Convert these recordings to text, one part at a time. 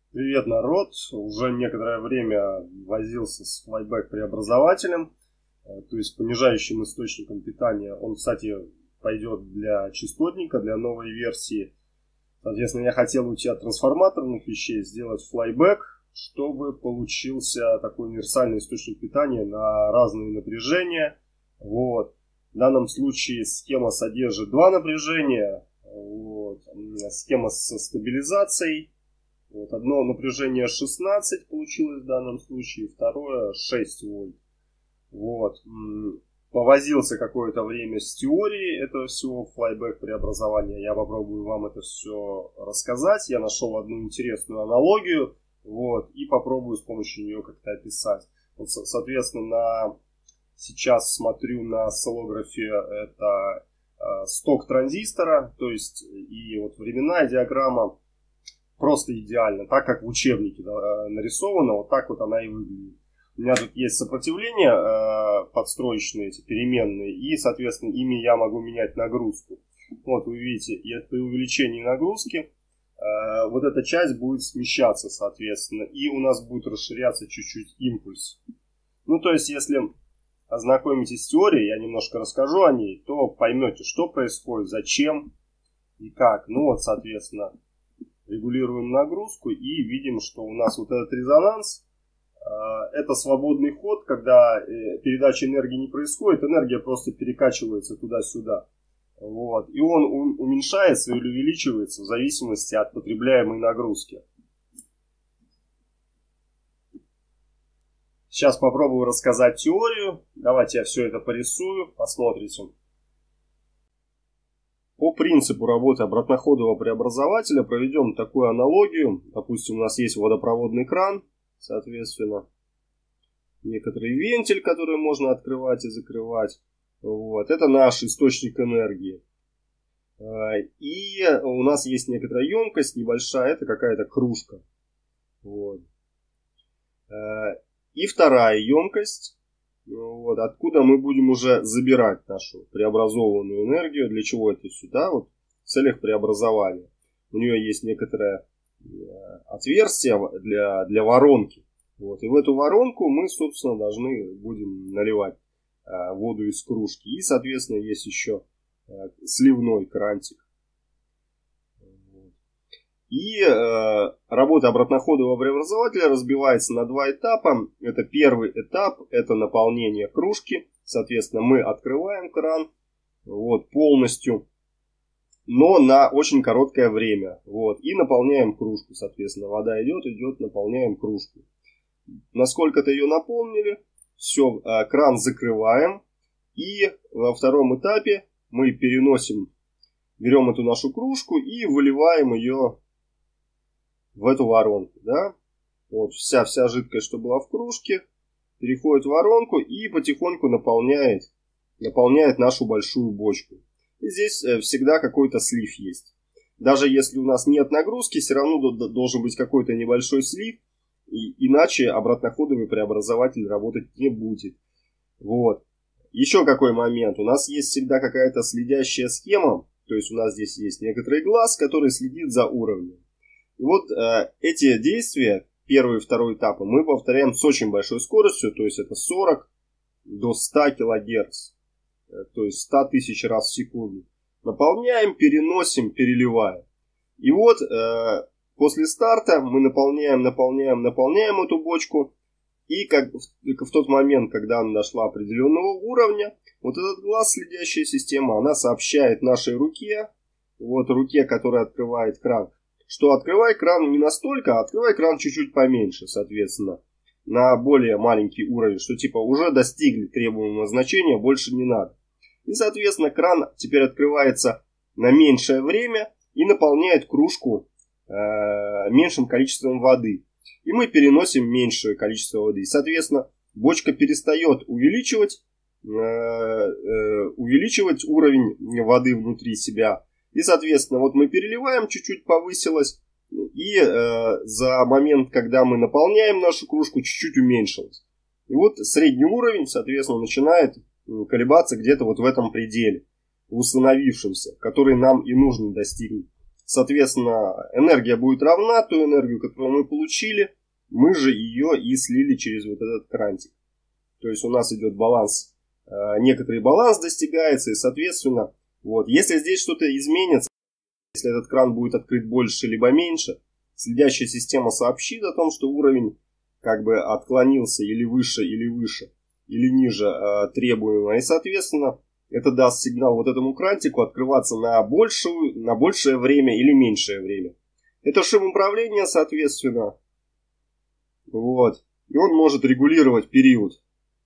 Привет, народ! Уже некоторое время возился с флайбэк преобразователем, то есть понижающим источником питания. Он, кстати, пойдет для частотника, для новой версии. Соответственно, я хотел уйти от трансформаторных вещей, сделать флайбэк, чтобы получился такой универсальный источник питания на разные напряжения. Вот. В данном случае схема содержит два напряжения. Вот. Схема со стабилизацией. Вот, одно напряжение 16 получилось в данном случае, второе 6 вольт. Вот. Повозился какое-то время с теорией этого всего флайбэк преобразования. Я попробую вам это все рассказать. Я нашел одну интересную аналогию. Вот, и попробую с помощью нее как-то описать. Вот, соответственно, сейчас смотрю на осциллографе это сток транзистора. То есть и вот временная диаграмма. Просто идеально, так как в учебнике нарисовано, вот так вот она и выглядит. У меня тут есть сопротивления подстроечные, эти переменные, и, соответственно, ими я могу менять нагрузку. Вот вы видите, и при увеличении нагрузки вот эта часть будет смещаться, соответственно, и у нас будет расширяться чуть-чуть импульс. Ну, то есть, если ознакомитесь с теорией, я немножко расскажу о ней, то поймете, что происходит, зачем и как. Ну, вот, соответственно, регулируем нагрузку и видим, что у нас вот этот резонанс, это свободный ход, когда передача энергии не происходит, энергия просто перекачивается туда-сюда. Вот. И он уменьшается или увеличивается в зависимости от потребляемой нагрузки. Сейчас попробую рассказать теорию. Давайте я все это порисую, посмотрите. По принципу работы обратноходового преобразователя проведем такую аналогию. Допустим, у нас есть водопроводный кран, соответственно, некоторый вентиль, который можно открывать и закрывать. Вот. Это наш источник энергии. И у нас есть некоторая емкость небольшая, это какая-то кружка. Вот. И вторая емкость. Вот, откуда мы будем уже забирать нашу преобразованную энергию. Для чего это сюда? Вот, в целях преобразования. У нее есть некоторое отверстие для воронки. Вот, и в эту воронку мы, собственно, должны будем наливать воду из кружки. И, соответственно, есть еще сливной крантик. И работа обратноходового преобразователя разбивается на два этапа. Это первый этап, это наполнение кружки. Соответственно, мы открываем кран вот, полностью, но на очень короткое время. Вот, и наполняем кружку. Соответственно, вода идет, наполняем кружку. Насколько-то ее наполнили, все, кран закрываем. И во втором этапе мы берем эту нашу кружку и выливаем ее в эту воронку, да, вот вся жидкость, что была в кружке, переходит в воронку и потихоньку наполняет нашу большую бочку. И здесь всегда какой-то слив есть. Даже если у нас нет нагрузки, все равно должен быть какой-то небольшой слив, иначе обратноходовый преобразователь работать не будет. Вот. Еще какой момент. У нас есть всегда какая-то следящая схема, то есть у нас здесь есть некоторый глаз, который следит за уровнем. И вот эти действия, первый и второй этапы, мы повторяем с очень большой скоростью, то есть это 40 до 100 кГц, то есть 100 тысяч раз в секунду. Наполняем, переносим, переливаем. И вот после старта мы наполняем эту бочку. И как в тот момент, когда она дошла определенного уровня, вот этот глаз, следящая система, она сообщает нашей руке, вот руке, которая открывает кран, что открывай кран не настолько, а открывай кран чуть-чуть поменьше, соответственно, на более маленький уровень, что типа уже достигли требуемого значения, больше не надо. И, соответственно, кран теперь открывается на меньшее время и наполняет кружку меньшим количеством воды. И мы переносим меньшее количество воды. И, соответственно, бочка перестает увеличивать уровень воды внутри себя. И, соответственно, вот мы переливаем, чуть-чуть повысилось. И за момент, когда мы наполняем нашу кружку, чуть-чуть уменьшилось. И вот средний уровень, соответственно, начинает колебаться где-то вот в этом пределе, установившемся, который нам и нужно достигнуть. соответственно, энергия будет равна той энергию, которую мы получили, мы же ее и слили через вот этот крантик. То есть у нас идет баланс, некоторый баланс достигается, и, соответственно, вот, если здесь что-то изменится, если этот кран будет открыт больше либо меньше, следящая система сообщит о том, что уровень как бы отклонился или выше, или ниже требуемого. И, соответственно, это даст сигнал вот этому крантику открываться на большее время или меньшее время. Это шум управления, соответственно. Вот. И он может регулировать период.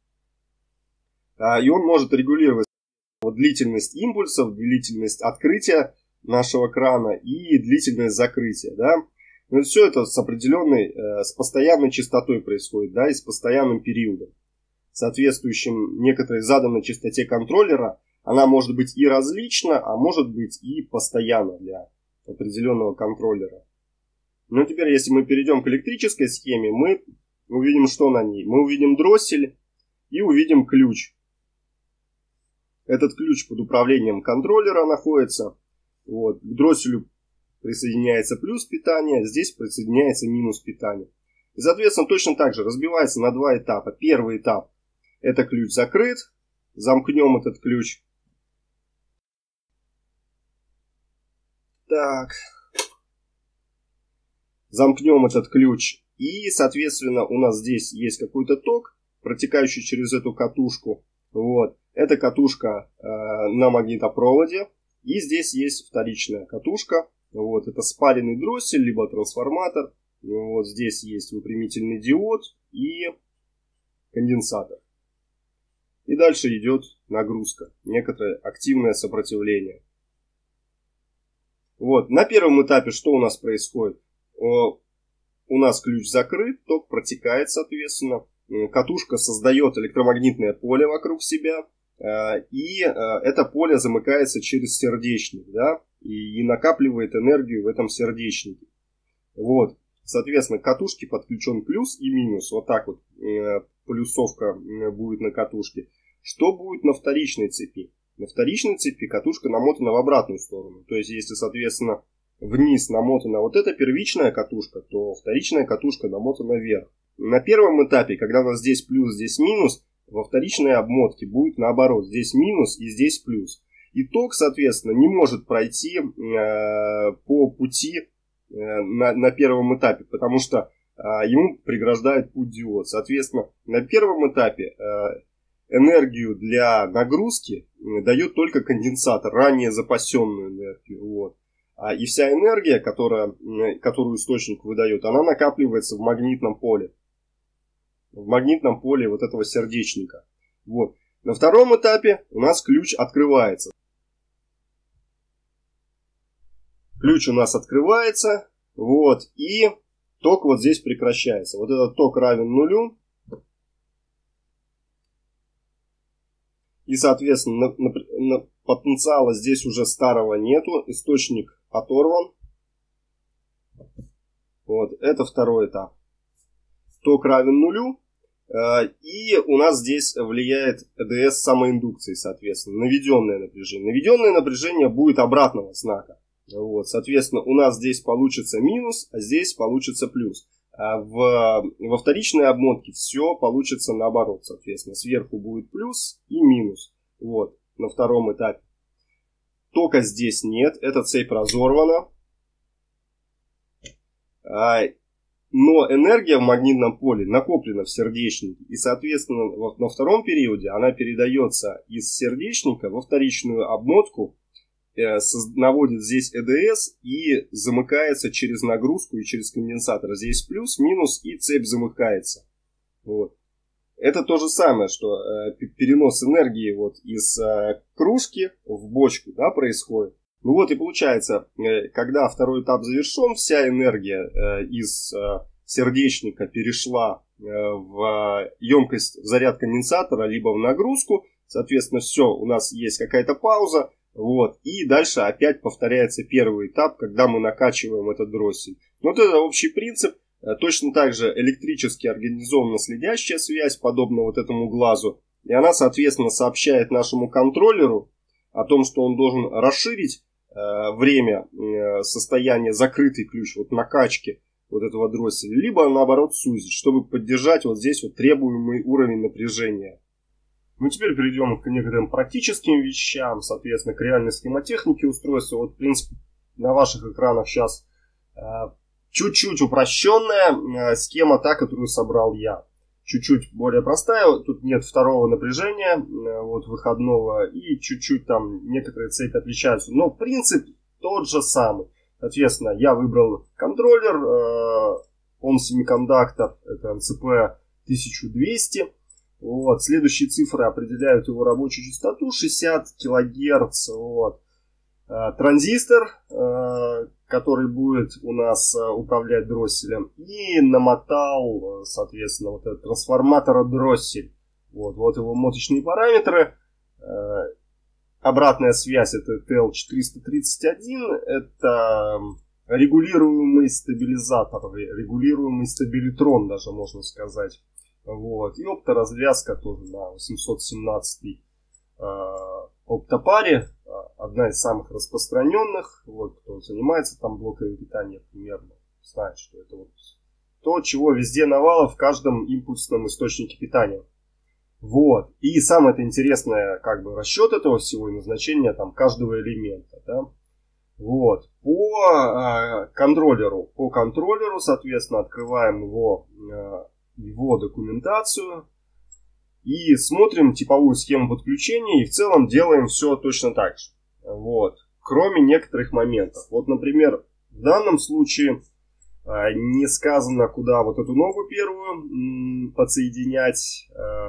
И он может регулировать длительность импульсов, длительность открытия нашего крана и длительность закрытия. Да? Но все это с определенной, с постоянной частотой происходит, да, и с постоянным периодом, соответствующим некоторой заданной частоте контроллера. Она может быть и различна, а может быть и постоянна для определенного контроллера. Ну, теперь, если мы перейдем к электрической схеме, мы увидим, что на ней. Мы увидим дроссель и увидим ключ. Этот ключ под управлением контроллера находится. Вот. К дросселю присоединяется плюс питание, здесь присоединяется минус питание. И, соответственно, точно так же разбивается на два этапа. Первый этап — это ключ закрыт. Замкнем этот ключ. Так. Замкнем этот ключ. И, соответственно, у нас здесь есть какой-то ток, протекающий через эту катушку. Вот. Эта катушка на магнитопроводе. И здесь есть вторичная катушка. Вот. Это спаренный дроссель, либо трансформатор. Вот здесь есть выпрямительный диод и конденсатор. И дальше идет нагрузка, некоторое активное сопротивление. Вот. На первом этапе что у нас происходит? У нас ключ закрыт, ток протекает, соответственно. Катушка создает электромагнитное поле вокруг себя. И это поле замыкается через сердечник, да, и накапливает энергию в этом сердечнике. Вот. Соответственно, к катушке подключен плюс и минус. Вот так вот плюсовка будет на катушке. Что будет на вторичной цепи? На вторичной цепи катушка намотана в обратную сторону. То есть, если, соответственно, вниз намотана вот эта первичная катушка, то вторичная катушка намотана вверх. На первом этапе, когда у нас здесь плюс, здесь минус, во вторичной обмотке будет наоборот. Здесь минус и здесь плюс. И ток, соответственно, не может пройти по пути на первом этапе, потому что ему преграждает путь диод. Соответственно, на первом этапе энергию для нагрузки дает только конденсатор, ранее запасенную энергию. Вот. И вся энергия, которую источник выдает, она накапливается в магнитном поле. В магнитном поле вот этого сердечника. Вот. На втором этапе у нас ключ открывается. Ключ у нас открывается. Вот. И ток вот здесь прекращается. Вот этот ток равен нулю. И, соответственно, потенциала здесь уже старого нету. Источник оторван. Вот. Это второй этап. Ток равен нулю. И у нас здесь влияет ЭДС самоиндукции, соответственно, наведенное напряжение. Наведенное напряжение будет обратного знака. Вот, соответственно, у нас здесь получится минус, а здесь получится плюс. А во вторичной обмотке все получится наоборот, соответственно. Сверху будет плюс и минус. Вот, на втором этапе. Тока здесь нет, эта цепь разорвана. Но энергия в магнитном поле накоплена в сердечнике. И, соответственно, на втором периоде она передается из сердечника во вторичную обмотку, наводит здесь ЭДС и замыкается через нагрузку и через конденсатор. Здесь плюс, минус и цепь замыкается. Вот. Это то же самое, что перенос энергии вот из кружки в бочку, да, происходит. Ну вот и получается, когда второй этап завершен, вся энергия из сердечника перешла в емкость, в заряд конденсатора, либо в нагрузку. Соответственно, все, у нас есть какая-то пауза. Вот, и дальше опять повторяется первый этап, когда мы накачиваем этот дроссель. Вот это общий принцип. Точно так же электрически организована следящая связь, подобно вот этому глазу. И она, соответственно, сообщает нашему контроллеру о том, что он должен расширить время, состояние закрытый ключ вот накачки вот этого дросселя, либо наоборот сузить, чтобы поддержать вот здесь вот требуемый уровень напряжения. Ну, теперь перейдем к некоторым практическим вещам, соответственно, к реальной схемотехнике устройства. Вот, в принципе, на ваших экранах сейчас чуть-чуть упрощенная схема, та, которую собрал я. Чуть-чуть более простая, тут нет второго напряжения, вот выходного, и чуть-чуть там некоторые цепи отличаются. Но принцип тот же самый. Соответственно, я выбрал контроллер, он семикондуктор, это MCP 1200. Вот. Следующие цифры определяют его рабочую частоту 60 кГц. Вот. Транзистор, который будет у нас управлять дросселем, и намотал, соответственно, вот этот трансформатор дроссель. Вот его моточные параметры. Обратная связь это TL431, это регулируемый стабилизатор, регулируемый стабилитрон даже можно сказать. Вот. И опторазвязка тоже на 817 оптопаре, одна из самых распространенных. Вот, кто занимается там блоками питания, примерно знает, что это вот то, чего везде навалом в каждом импульсном источнике питания. Вот. И самое интересное, как бы, расчет этого всего и назначение там каждого элемента. Да? Вот. По контроллеру, соответственно, открываем его документацию и смотрим типовую схему подключения, и в целом делаем все точно так же. Вот. Кроме некоторых моментов. Вот, например, в данном случае не сказано, куда вот эту ногу первую подсоединять.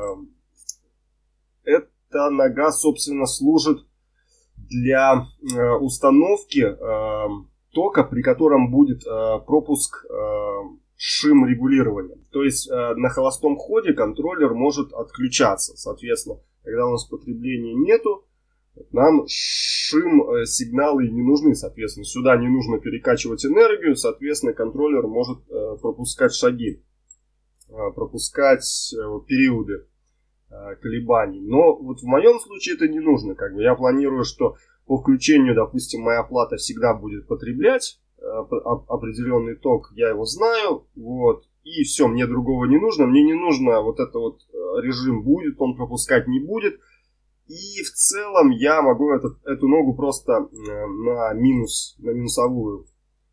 Эта нога, собственно, служит для установки тока, при котором будет пропуск шим регулирования. То есть на холостом ходе контроллер может отключаться. Соответственно, когда у нас потребления нету, нам шим сигналы не нужны. Соответственно, сюда не нужно перекачивать энергию. Соответственно, контроллер может пропускать шаги, пропускать периоды колебаний. Но вот в моем случае это не нужно. Как бы я планирую, что по включению, допустим, моя плата всегда будет потреблять определенный ток, я его знаю, вот, и все, мне другого не нужно, мне не нужно вот это вот режим будет, он пропускать не будет, и в целом я могу эту ногу просто на минусовую,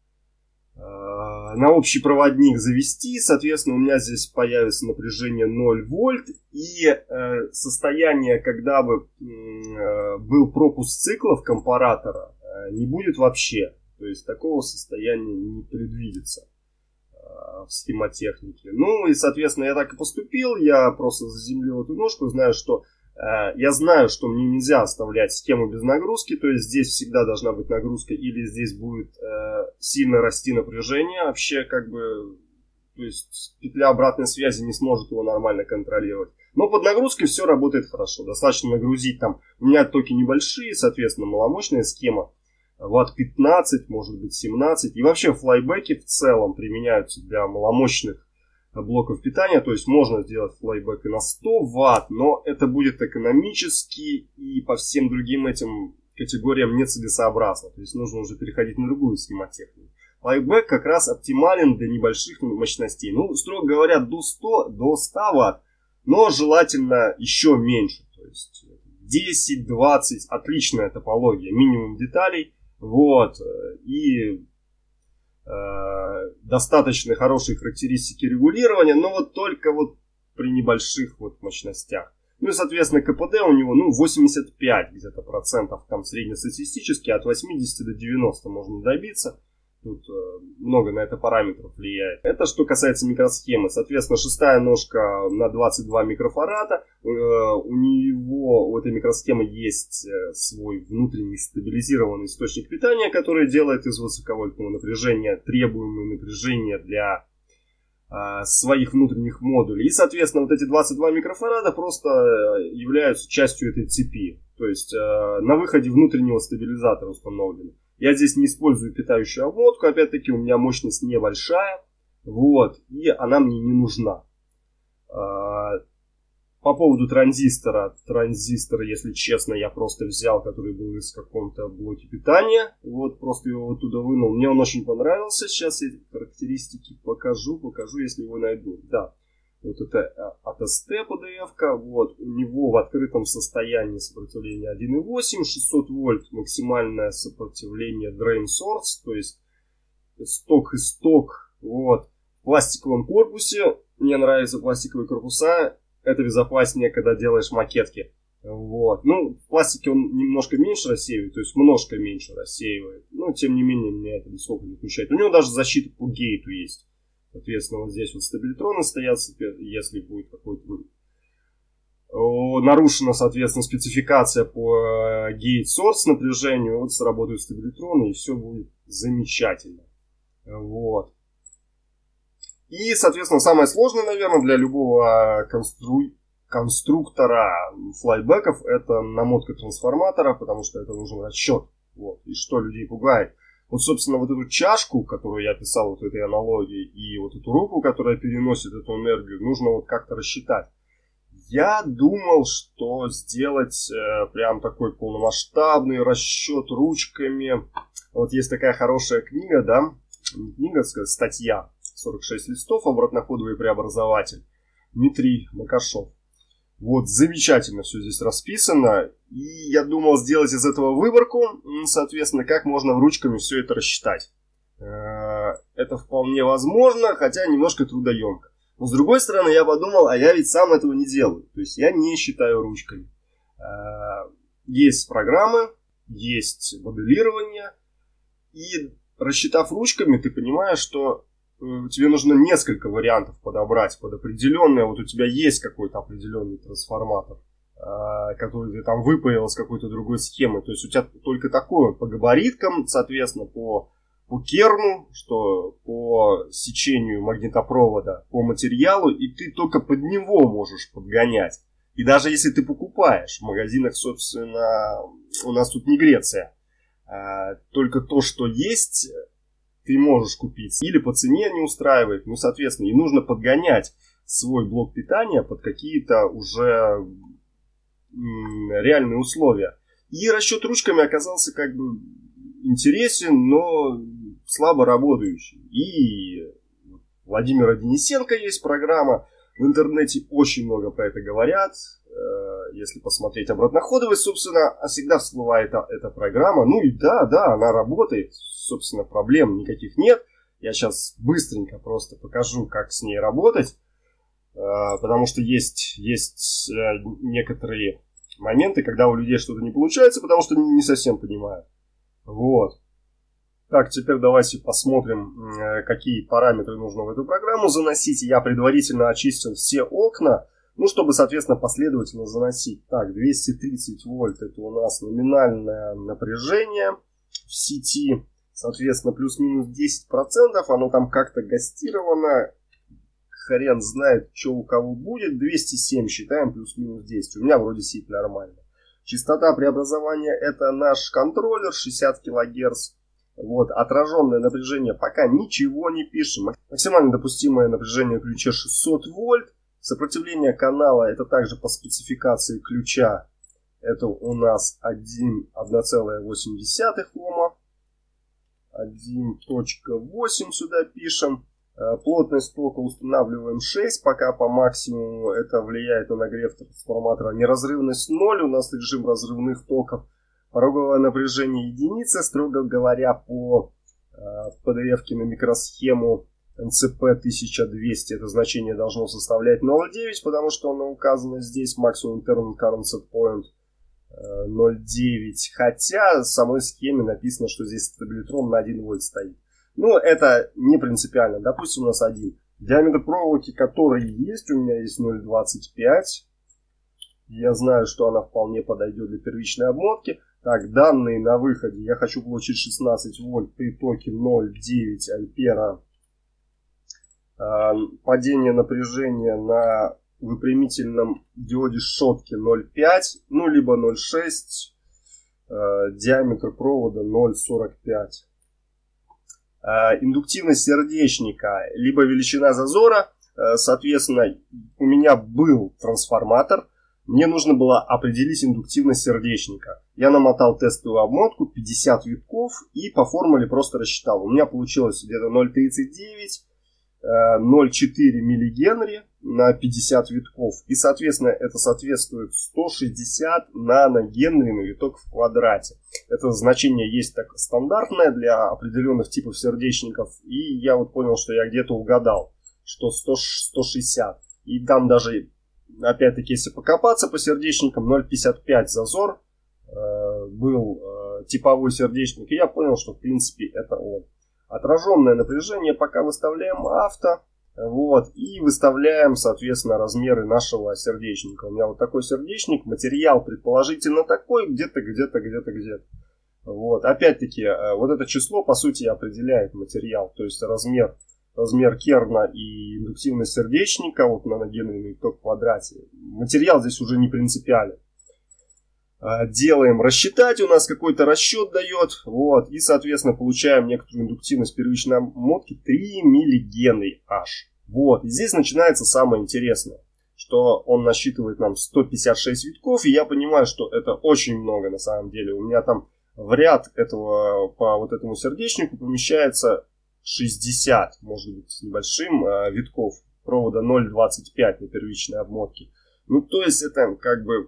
на общий проводник завести, соответственно, у меня здесь появится напряжение 0 вольт, и состояние, когда бы был пропуск циклов компаратора, не будет вообще. То есть такого состояния не предвидится в схемотехнике. Ну и, соответственно, я так и поступил. Я просто заземлил эту ножку. Я знаю, что мне нельзя оставлять схему без нагрузки. То есть здесь всегда должна быть нагрузка. Или здесь будет сильно расти напряжение. Вообще, как бы, то есть петля обратной связи не сможет его нормально контролировать. Но под нагрузкой все работает хорошо. Достаточно нагрузить там. У меня токи небольшие, соответственно, маломощная схема. Ватт 15, может быть 17. И вообще флайбеки в целом применяются для маломощных блоков питания. То есть можно сделать флайбек и на 100 Ватт, но это будет экономически и по всем другим этим категориям нецелесообразно. То есть нужно уже переходить на другую схемотехнику. Флайбек как раз оптимален для небольших мощностей. Ну, строго говоря, до 100 Ватт, но желательно еще меньше. То есть 10-20, отличная топология, минимум деталей. Вот, и достаточно хорошие характеристики регулирования, но вот только вот при небольших вот мощностях. Ну и, соответственно, КПД у него, 85 где-то процентов, там среднестатистически, от 80 до 90 можно добиться. Тут много на это параметров влияет. Это что касается микросхемы. Соответственно, шестая ножка на 22 микрофарада. У этой микросхемы есть свой внутренний стабилизированный источник питания, который делает из высоковольтного напряжения требуемое напряжение для своих внутренних модулей. И, соответственно, вот эти 22 микрофарада просто являются частью этой цепи. То есть на выходе внутреннего стабилизатора установлены. Я здесь не использую питающую обмотку, опять-таки у меня мощность небольшая, вот, и она мне не нужна. По поводу транзистора. Транзистор, если честно, я просто взял, который был из каком-то блоке питания. Вот, просто его оттуда вынул. Мне он очень понравился. Сейчас я характеристики покажу, если его найду. Да, вот это от ST PDF-ка. Вот, у него в открытом состоянии сопротивление 1,8, 600 вольт, максимальное сопротивление Drain Source, то есть сток и сток. Вот, в пластиковом корпусе. Мне нравятся пластиковые корпуса. Это безопаснее, когда делаешь макетки. Вот. Ну, в пластике он немножко меньше рассеивает, то есть немножко меньше рассеивает. Но, тем не менее, меня это нисколько не смущает. У него даже защита по гейту есть. Соответственно, вот здесь вот стабилитроны стоят, если будет какой-то... нарушена, соответственно, спецификация по гейт source напряжению. Вот сработают стабилитроны, и все будет замечательно. Вот. И, соответственно, самое сложное, наверное, для любого конструктора флайбеков — это намотка трансформатора, потому что это нужен расчет. Вот. И что людей пугает? Вот, собственно, вот эту чашку, которую я писал вот этой аналогии, и вот эту руку, которая переносит эту энергию, нужно вот как-то рассчитать. Я думал, что сделать прям такой полномасштабный расчет ручками. Вот есть такая хорошая книга, да, не книга, статья, 46 листов, обратноходовый преобразователь, Дмитрий Макашов. Вот, замечательно все здесь расписано. И я думал сделать из этого выборку, соответственно, как можно ручками все это рассчитать. Это вполне возможно, хотя немножко трудоемко. Но с другой стороны, я подумал, а я ведь сам этого не делаю. То есть я не считаю ручками. Есть программы, есть моделирование. И рассчитав ручками, ты понимаешь, что тебе нужно несколько вариантов подобрать под определенное. Вот у тебя есть какой-то определенный трансформатор, который ты там выпаял с какой-то другой схемы. То есть у тебя только такой по габариткам, соответственно, по керну, что по сечению магнитопровода, по материалу, и ты только под него можешь подгонять. И даже если ты покупаешь в магазинах, собственно, у нас тут не Греция, только то, что есть, ты можешь купить. Или по цене не устраивает. Ну, соответственно, и нужно подгонять свой блок питания под какие-то уже реальные условия. И расчет ручками оказался как бы интересен, но слабо работающий. И Владимира Денисенко есть программа. В интернете очень много про это говорят. Если посмотреть обратноходовость, собственно, всегда всплывает эта программа. Ну и да, она работает. Собственно, проблем никаких нет. Я сейчас быстренько просто покажу, как с ней работать. Потому что есть некоторые моменты, когда у людей что-то не получается, потому что не совсем понимают. Вот. Так, теперь давайте посмотрим, какие параметры нужно в эту программу заносить. Я предварительно очистил все окна, ну, чтобы, соответственно, последовательно заносить. Так, 230 вольт — это у нас номинальное напряжение в сети. Соответственно, плюс-минус 10%. Оно там как-то гастировано. Хрен знает, что у кого будет. 207 считаем, плюс-минус 10. У меня вроде сеть нормальная. Частота преобразования — это наш контроллер, 60 кГц. Вот, отраженное напряжение пока ничего не пишем. Максимально допустимое напряжение в ключе 600 вольт. Сопротивление канала — это также по спецификации ключа. Это у нас 1,8 Ома. 1.8 сюда пишем. Плотность тока устанавливаем 6, пока по максимуму. Это влияет на нагрев трансформатора. Неразрывность 0, у нас режим разрывных токов. Пороговое напряжение единица, строго говоря, по PDF-ке на микросхему НЦП 1200 это значение должно составлять 0,9, потому что оно указано здесь, максимум internal current set point 0,9. Хотя в самой схеме написано, что здесь стабилитрон на 1 вольт стоит. Ну, это не принципиально. Допустим, у нас 1. Диаметр проволоки, который есть, у меня есть 0,25. Я знаю, что она вполне подойдет для первичной обмотки. Так, данные на выходе. Я хочу получить 16 вольт при токе 0,9 ампера. Падение напряжения на выпрямительном диоде Шотки 0,5, ну либо 0,6. Диаметр провода 0,45. Индуктивность сердечника, либо величина зазора соответственно, у меня был трансформатор. Мне нужно было определить индуктивность сердечника. Я намотал тестовую обмотку, 50 витков, и по формуле просто рассчитал. У меня получилось где-то 0,39, 0,4 миллигенри на 50 витков. И, соответственно, это соответствует 160 наногенри на виток в квадрате. Это значение есть так стандартное для определенных типов сердечников. И я вот понял, что я где-то угадал, что 160. И там даже, опять-таки, если покопаться по сердечникам, 0,55 зазор был типовой сердечник. И я понял, что в принципе это он. Отраженное напряжение пока выставляем авто. Вот, и выставляем, соответственно, размеры нашего сердечника. У меня вот такой сердечник, материал предположительно такой, где-то. Вот, опять-таки, вот это число, по сути, определяет материал. То есть размер керна и индуктивность сердечника, вот наногенри на виток в квадрате. Материал здесь уже не принципиален. Делаем рассчитать, у нас какой-то расчет дает, вот, и, соответственно, получаем некоторую индуктивность первичной обмотки 3 миллигенри H. Вот, и здесь начинается самое интересное, что он насчитывает нам 156 витков, и я понимаю, что это очень много на самом деле. У меня там в ряд этого, по вот этому сердечнику помещается 60, может быть, с небольшим витков провода 0,25 на первичной обмотке. Ну, то есть это как бы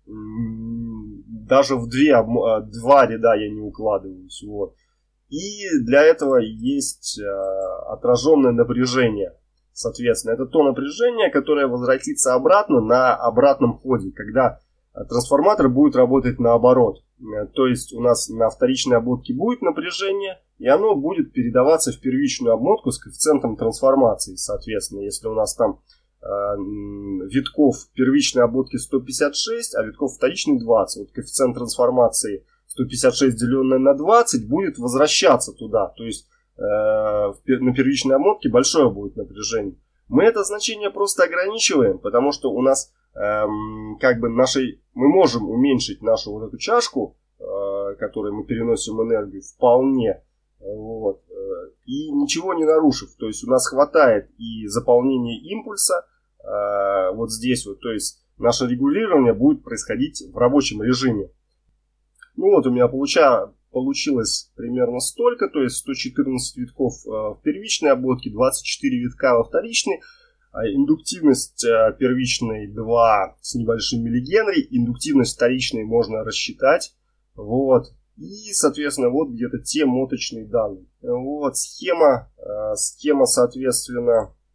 даже в два ряда я не укладываюсь. Вот. И для этого есть отраженное напряжение. Соответственно, это то напряжение, которое возвратится обратно на обратном ходе, когда трансформатор будет работать наоборот. То есть у нас на вторичной обмотке будет напряжение, и оно будет передаваться в первичную обмотку с коэффициентом трансформации. Соответственно, если у нас там витков первичной обмотки 156, а витков вторичной 20. Вот коэффициент трансформации 156 деленное на 20 будет возвращаться туда. То есть на первичной обмотке большое будет напряжение. Мы это значение просто ограничиваем, потому что у нас как бы мы можем уменьшить нашу вот эту чашку, которой мы переносим энергию, вполне. Вот, и ничего не нарушив. То есть у нас хватает и заполнения импульса вот здесь вот. То есть наше регулирование будет происходить в рабочем режиме. Ну вот у меня получилось примерно столько. То есть 114 витков в первичной обмотке, 24 витка во вторичной. Индуктивность первичной 2 с небольшим миллигенри. Индуктивность вторичной можно рассчитать. Вот. И, соответственно, вот где-то те моточные данные. Вот схема, соответственно,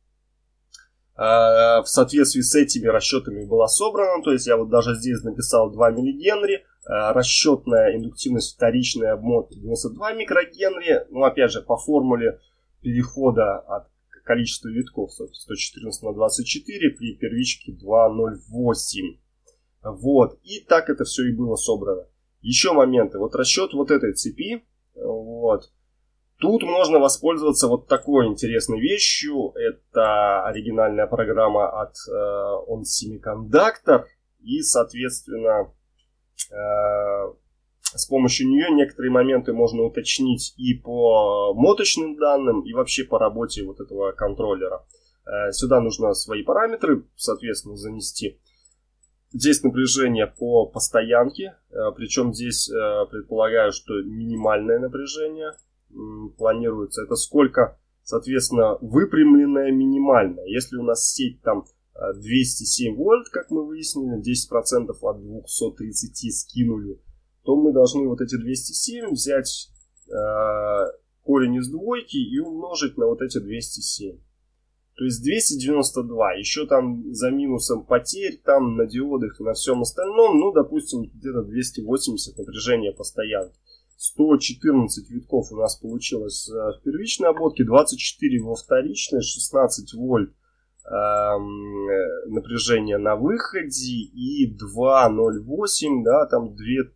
в соответствии с этими расчетами была собрана. То есть я вот даже здесь написал 2 миллигенри. Расчетная индуктивность вторичной обмотки 92 микрогенри. Ну, опять же, по формуле перехода от количества витков 114 на 24 при первичке 2,08. Вот. И так это все и было собрано. Еще моменты. Вот расчет вот этой цепи. Вот. Тут можно воспользоваться вот такой интересной вещью. Это оригинальная программа от On Semiconductor. И, соответственно, с помощью нее некоторые моменты можно уточнить и по моточным данным, и вообще по работе вот этого контроллера. Сюда нужно свои параметры, соответственно, занести. Здесь напряжение по постоянке, причем здесь предполагаю, что минимальное напряжение планируется. Это сколько, соответственно, выпрямленное минимальное. Если у нас сеть там 207 вольт, как мы выяснили, 10% от 230 скинули, то мы должны вот эти 207 взять корень из двойки и умножить на вот эти 207. То есть 292. Еще там за минусом потерь там на диодах и на всем остальном, ну, допустим, где-то 280 напряжения постоянки. 114 витков у нас получилось в первичной обмотке, 24 во вторичной, 16 вольт напряжение на выходе и 2,08, да, там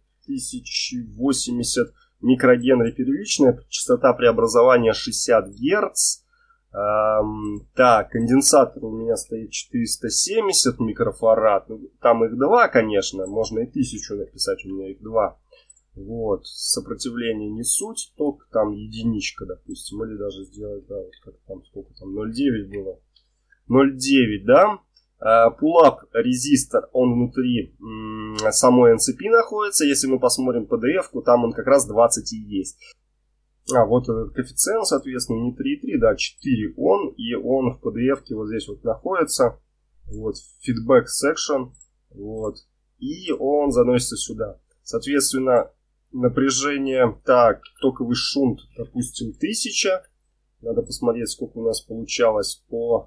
2080 микрогенри первичная, частота преобразования 60 Гц. Так, конденсатор у меня стоит 470 микрофарад. Там их 2, конечно, можно и 1000 написать, у меня их 2. Вот, сопротивление не суть, ток там единичка, допустим, или даже сделать, да, вот как там, сколько там, 0,9 было. 0,9, да. Pull-up резистор, он внутри самой NCP находится. Если мы посмотрим PDF-ку, там он как раз 20 и есть. Вот этот коэффициент, соответственно, не 3,3, да, 4 он. И он в PDF-ке вот здесь вот находится. Вот, feedback section. Вот. И он заносится сюда. Соответственно, напряжение, так, токовый шунт, допустим, 1000. Надо посмотреть, сколько у нас получалось по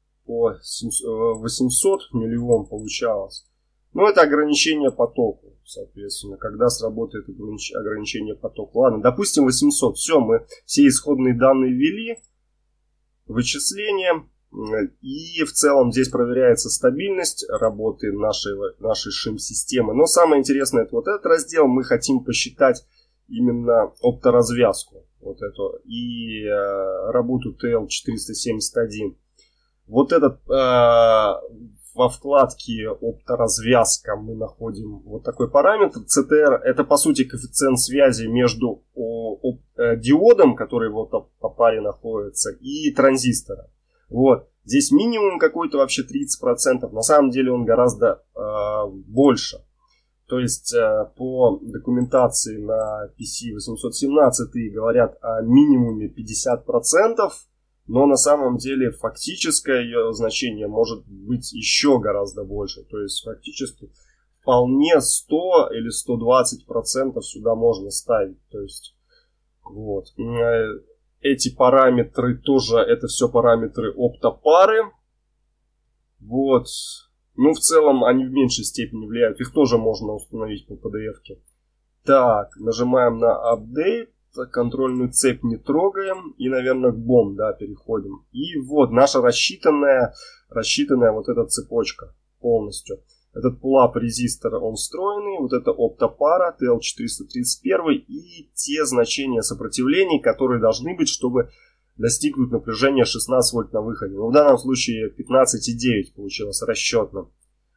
800 миллиом получалось. Но это ограничение по току, соответственно, когда сработает ограничение по току. Ладно, допустим 800. Все, мы все исходные данные ввели, вычисления. И в целом здесь проверяется стабильность работы нашей шим-системы. Но самое интересное, это вот этот раздел. Мы хотим посчитать именно опторазвязку. Вот эту. И работу TL471. Вот этот во вкладке опторазвязка мы находим вот такой параметр. CTR это по сути коэффициент связи между диодом, который вот по паре находится, и транзистором. Вот. Здесь минимум какой-то вообще 30%. На самом деле он гораздо больше. То есть по документации на PC817 говорят о минимуме 50%. Но на самом деле фактическое ее значение может быть еще гораздо больше. То есть фактически вполне 100 или 120% сюда можно ставить. То есть вот. Эти параметры тоже, это все параметры оптопары. Вот. Ну, в целом они в меньшей степени влияют. Их тоже можно установить по PDF-ке. Так, нажимаем на Update. Контрольную цепь не трогаем. И, наверное, к BOM, да, переходим. И вот наша рассчитанная вот эта цепочка полностью. Этот pull-up резистор, он встроенный. Вот это оптопара TL431. И те значения сопротивлений, которые должны быть, чтобы достигнуть напряжения 16 вольт на выходе. Но в данном случае 15,9 получилось расчетно.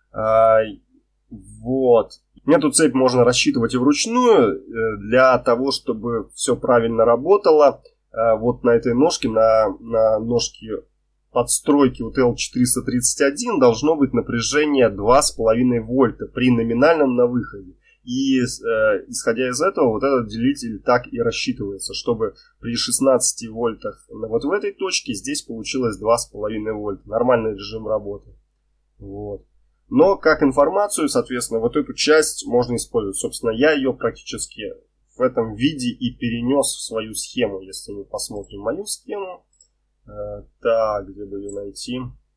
Вот. Эту цепь можно рассчитывать и вручную, для того, чтобы все правильно работало. Вот на этой ножке, на ножке подстройки у TL431 должно быть напряжение 2,5 вольта при номинальном на выходе. И исходя из этого, вот этот делитель так и рассчитывается, чтобы при 16 вольтах вот в этой точке здесь получилось 2,5 вольта. Нормальный режим работы. Вот. Но как информацию, соответственно, вот эту часть можно использовать. Собственно, я ее практически в этом виде и перенес в свою схему. Если мы посмотрим мою схему. Так, где бы ее найти?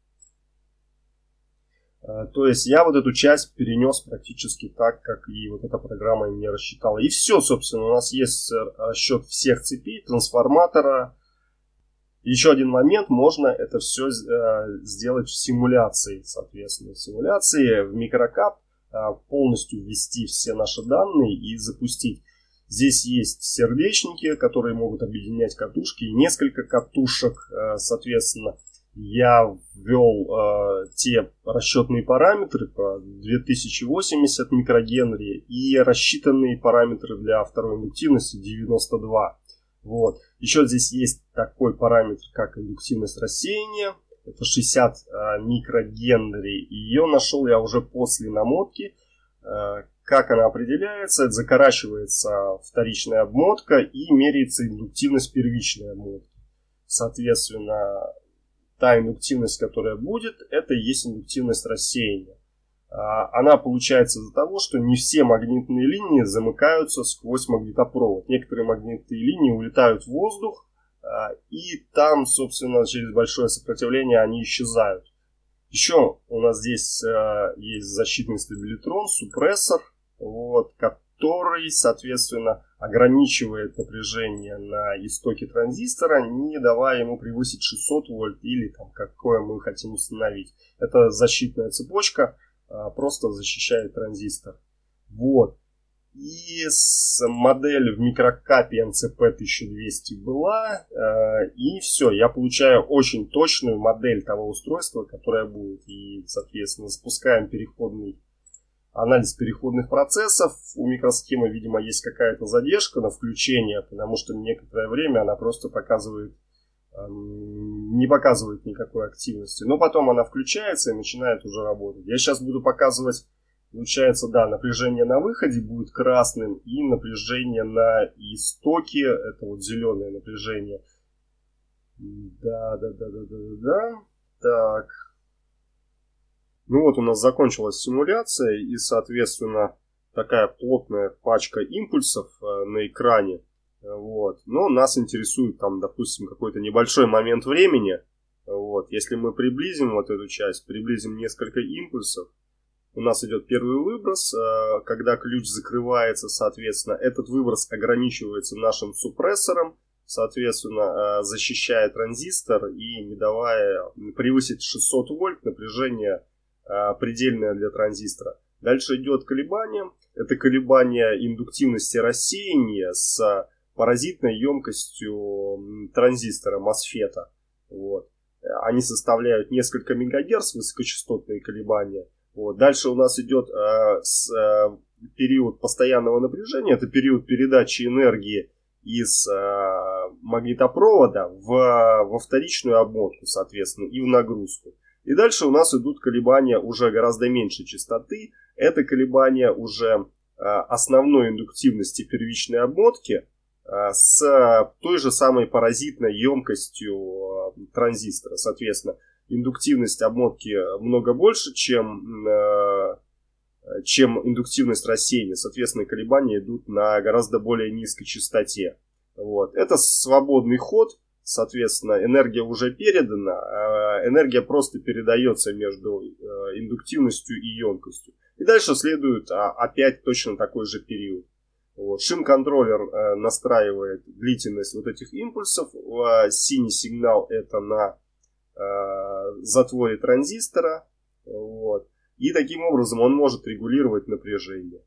То есть я вот эту часть перенес практически так, как и вот эта программа мне рассчитала. И все, собственно, у нас есть расчет всех цепей, трансформатора. Еще один момент, можно это все сделать в симуляции, соответственно. В симуляции в микрокап полностью ввести все наши данные и запустить. Здесь есть сердечники, которые могут объединять катушки, и несколько катушек, соответственно. Я ввел те расчетные параметры по 2080 микрогенри и рассчитанные параметры для второй индуктивности 92. Вот. Еще здесь есть такой параметр, как индуктивность рассеяния. Это 60 микрогенри. Ее нашел я уже после намотки. Как она определяется? Это закорачивается вторичная обмотка и меряется индуктивность первичной обмотки. Соответственно, та индуктивность, которая будет, это и есть индуктивность рассеяния. Она получается из-за того, что не все магнитные линии замыкаются сквозь магнитопровод. Некоторые магнитные линии улетают в воздух, и там, собственно, через большое сопротивление они исчезают. Еще у нас здесь есть защитный стабилитрон, супрессор, вот, который, соответственно, ограничивает напряжение на истоке транзистора, не давая ему превысить 600 вольт или там, какое мы хотим установить. Это защитная цепочка, просто защищает транзистор. Вот. И модель в микрокапе NCP1200 была. И все, я получаю очень точную модель того устройства, которое будет. И, соответственно, запускаем анализ переходных процессов. У микросхемы, видимо, есть какая-то задержка на включение, потому что некоторое время она просто показывает не показывает никакой активности. Но потом она включается и начинает уже работать. Я сейчас буду показывать, получается, да, напряжение на выходе будет красным и напряжение на истоке, это вот зеленое напряжение. Да. Так. Ну вот у нас закончилась симуляция и, соответственно, такая плотная пачка импульсов на экране. Вот. Но нас интересует там, допустим, какой-то небольшой момент времени. Вот. Если мы приблизим вот эту часть, приблизим несколько импульсов, у нас идет первый выброс. Когда ключ закрывается, соответственно, этот выброс ограничивается нашим супрессором, соответственно, защищая транзистор и не давая превысить 600 вольт напряжение предельное для транзистора. Дальше идет колебание. Это колебание индуктивности рассеяния с паразитной емкостью транзистора MOSFET. Вот. Они составляют несколько мегагерц, высокочастотные колебания. Вот. Дальше у нас идет период постоянного напряжения. Это период передачи энергии из магнитопровода во вторичную обмотку, соответственно, и в нагрузку. И дальше у нас идут колебания уже гораздо меньшей частоты. Это колебания уже основной индуктивности первичной обмотки с той же самой паразитной емкостью транзистора. Соответственно, индуктивность обмотки много больше, чем индуктивность рассеяния. Соответственно, колебания идут на гораздо более низкой частоте. Вот. Это свободный ход. Соответственно, энергия уже передана, энергия просто передается между индуктивностью и емкостью. И дальше следует опять точно такой же период. Вот. Шим-контроллер настраивает длительность вот этих импульсов. Синий сигнал это на затворе транзистора. Вот. И таким образом он может регулировать напряжение.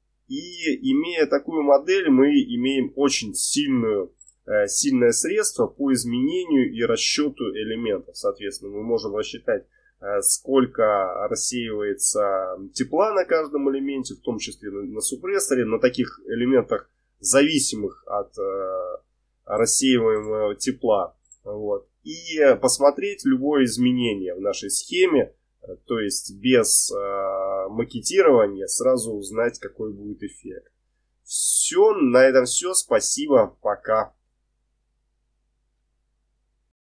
И имея такую модель, мы имеем очень сильное средство по изменению и расчету элементов. Соответственно, мы можем рассчитать, сколько рассеивается тепла на каждом элементе, в том числе на супрессоре, на таких элементах, зависимых от рассеиваемого тепла. Вот. И посмотреть любое изменение в нашей схеме, то есть без макетирования, сразу узнать, какой будет эффект. Все, на этом все. Спасибо, пока.